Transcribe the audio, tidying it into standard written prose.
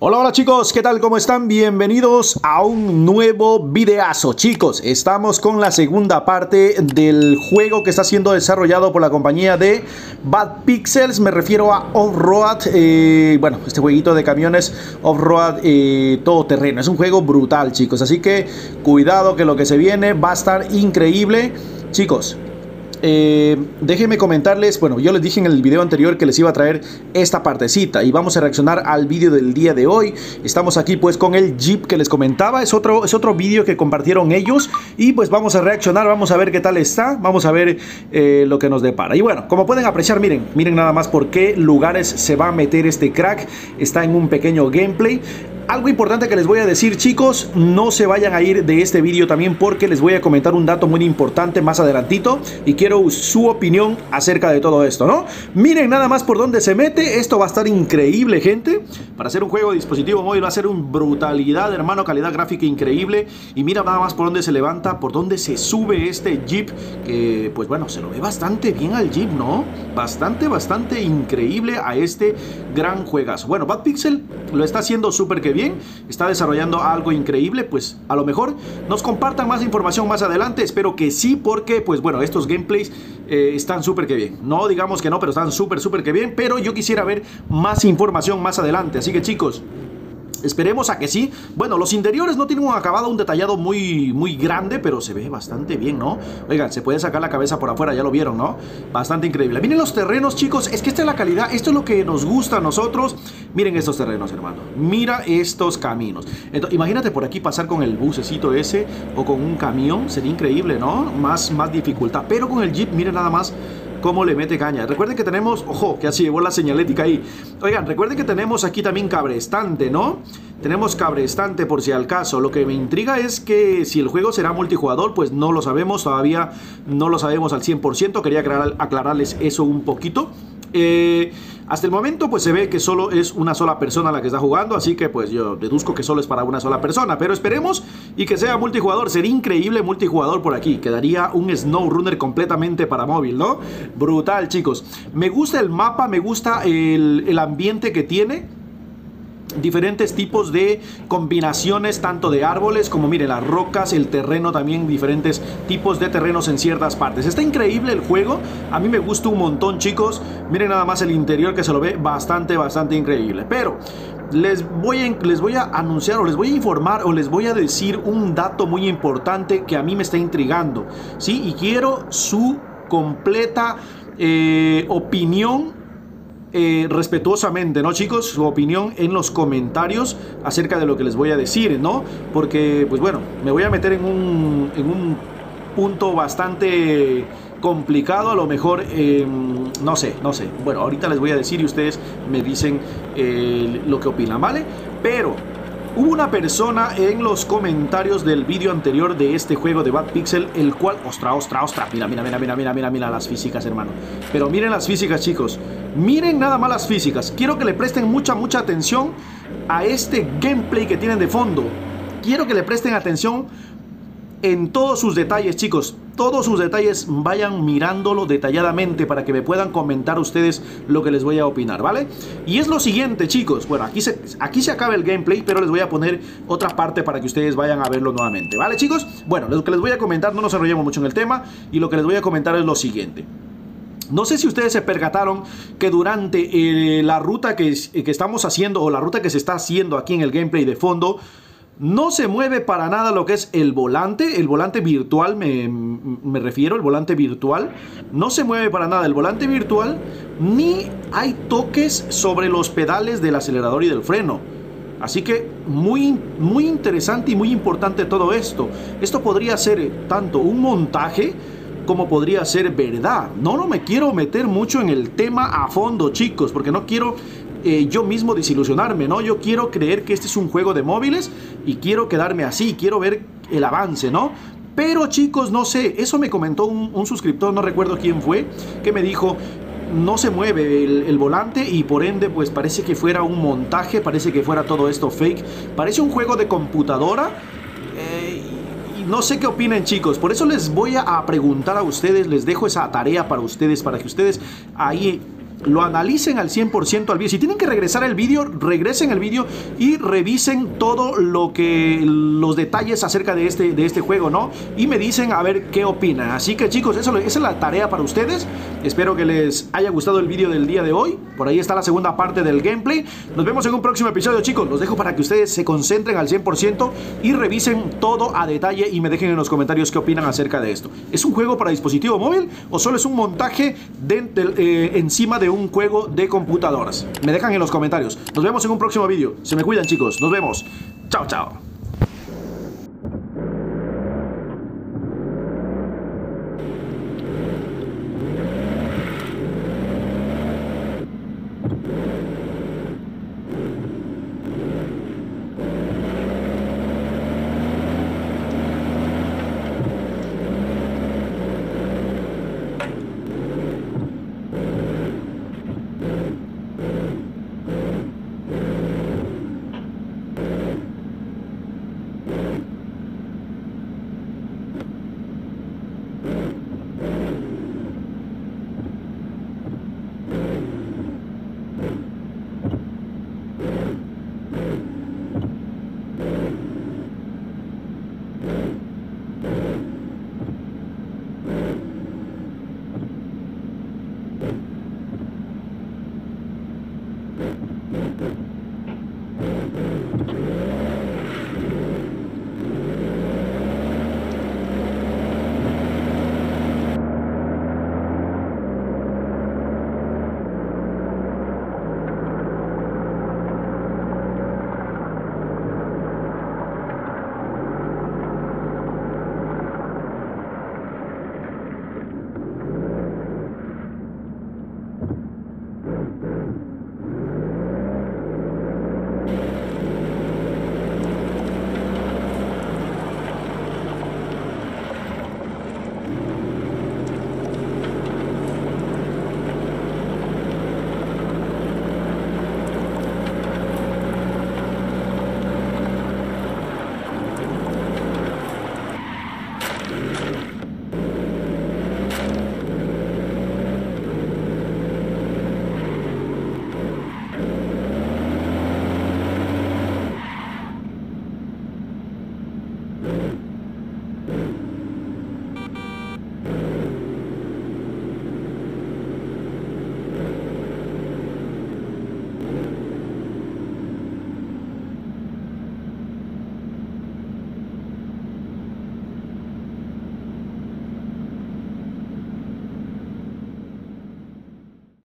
Hola, hola chicos, ¿qué tal? ¿Cómo están? Bienvenidos a un nuevo videazo. Chicos, estamos con la segunda parte del juego que está siendo desarrollado por la compañía de Bad Pixels. Me refiero a Off-Road, bueno, este jueguito de camiones Off-Road todoterreno. Es un juego brutal, chicos, así que cuidado que lo que se viene va a estar increíble. Chicos, déjenme comentarles, bueno, yo les dije en el video anterior que les iba a traer esta partecita y vamos a reaccionar al vídeo del día de hoy. Estamos aquí pues con el Jeep que les comentaba, es otro vídeo que compartieron ellos y pues vamos a reaccionar, vamos a ver qué tal está, vamos a ver lo que nos depara. Y bueno, como pueden apreciar, miren nada más por qué lugares se va a meter este crack, está en un pequeño gameplay. Algo importante que les voy a decir, chicos, no se vayan a ir de este vídeo también porque les voy a comentar un dato muy importante más adelantito y quiero su opinión acerca de todo esto, ¿no? Miren nada más por dónde se mete, esto va a estar increíble, gente. Para hacer un juego de dispositivo móvil va a ser una brutalidad, hermano, calidad gráfica increíble. Y mira nada más por dónde se levanta, por dónde se sube este Jeep, que pues bueno, se lo ve bastante bien al Jeep, ¿no? Bastante increíble a este gran juegazo. Bueno, Bad Pixel lo está haciendo súper que bien, está desarrollando algo increíble, pues a lo mejor nos compartan más información más adelante, espero que sí, porque pues bueno, estos gameplays están súper que bien, no digamos que no, pero están súper que bien, pero yo quisiera ver más información más adelante, así que chicos, esperemos a que sí. Bueno, los interiores no tienen un acabado, un detallado muy grande, pero se ve bastante bien, ¿no? Oigan, se puede sacar la cabeza por afuera, ya lo vieron, ¿no? Bastante increíble. Miren los terrenos, chicos, es que esta es la calidad, esto es lo que nos gusta a nosotros. Miren estos terrenos, hermano. Mira estos caminos. Entonces, imagínate por aquí pasar con el bucecito ese o con un camión, sería increíble, ¿no? Más dificultad, pero con el Jeep, miren nada más cómo le mete caña. Recuerden que tenemos, ojo, que así llevó la señalética ahí. Oigan, recuerden que tenemos aquí también cabrestante, ¿no? Tenemos cabrestante por si al caso. Lo que me intriga es que si el juego será multijugador, pues no lo sabemos, todavía no lo sabemos al 100%. Quería aclararles eso un poquito. Hasta el momento pues se ve que solo es una sola persona la que está jugando, así que pues yo deduzco que solo es para una sola persona, pero esperemos y que sea multijugador. Sería increíble multijugador por aquí, quedaría un SnowRunner completamente para móvil, ¿no? Brutal, chicos. Me gusta el mapa, me gusta el ambiente que tiene. Diferentes tipos de combinaciones, tanto de árboles como, miren, las rocas, el terreno también, diferentes tipos de terrenos en ciertas partes. Está increíble el juego, a mí me gusta un montón, chicos. Miren nada más el interior, que se lo ve bastante increíble. Pero les voy a anunciar o les voy a informar o les voy a decir un dato muy importante que a mí me está intrigando, ¿sí? Y quiero su completa opinión, respetuosamente, ¿no, chicos? Su opinión en los comentarios acerca de lo que les voy a decir, ¿no? Porque, pues bueno, me voy a meter en un punto bastante complicado, a lo mejor, no sé. Bueno, ahorita les voy a decir y ustedes me dicen lo que opinan, ¿vale? Pero hubo una persona en los comentarios del vídeo anterior de este juego de Bad Pixel, el cual, ostras, mira las físicas, hermano. Pero miren las físicas, chicos. Miren nada más las físicas. Quiero que le presten mucha atención a este gameplay que tienen de fondo. Quiero que le presten atención en todos sus detalles, chicos. Todos sus detalles, vayan mirándolo detalladamente para que me puedan comentar ustedes lo que les voy a opinar, ¿vale? Y es lo siguiente, chicos. Bueno, aquí se acaba el gameplay, pero les voy a poner otra parte para que ustedes vayan a verlo nuevamente, ¿vale, chicos? Bueno, lo que les voy a comentar, no nos enrollemos mucho en el tema, y lo que les voy a comentar es lo siguiente. No sé si ustedes se percataron que durante la ruta que estamos haciendo, o la ruta que se está haciendo aquí en el gameplay de fondo, no se mueve para nada lo que es el volante virtual, me refiero, el volante virtual. No se mueve para nada el volante virtual, ni hay toques sobre los pedales del acelerador y del freno. Así que muy interesante y muy importante todo esto. Esto podría ser tanto un montaje como podría ser verdad. No me quiero meter mucho en el tema a fondo, chicos, porque no quiero yo mismo desilusionarme, ¿no? Yo quiero creer que este es un juego de móviles y quiero quedarme así, quiero ver el avance, ¿no? Pero, chicos, no sé, eso me comentó un suscriptor, no recuerdo quién fue, que me dijo: no se mueve el volante y por ende pues parece que fuera un montaje, parece que fuera todo esto fake, parece un juego de computadora. No sé qué opinen, chicos, por eso les voy a preguntar a ustedes, les dejo esa tarea para ustedes, para que ustedes ahí lo analicen al 100% al vídeo. Si tienen que regresar el vídeo, regresen el vídeo y revisen todo los detalles acerca de este juego, ¿no? Y me dicen a ver qué opinan. Así que chicos, esa es la tarea para ustedes. Espero que les haya gustado el vídeo del día de hoy. Por ahí está la segunda parte del gameplay. Nos vemos en un próximo episodio, chicos. Los dejo para que ustedes se concentren al 100% y revisen todo a detalle y me dejen en los comentarios qué opinan acerca de esto. ¿Es un juego para dispositivo móvil o solo es un montaje encima de un juego de computadoras? Me dejan en los comentarios. Nos vemos en un próximo vídeo. Se me cuidan, chicos. Nos vemos. Chao, chao.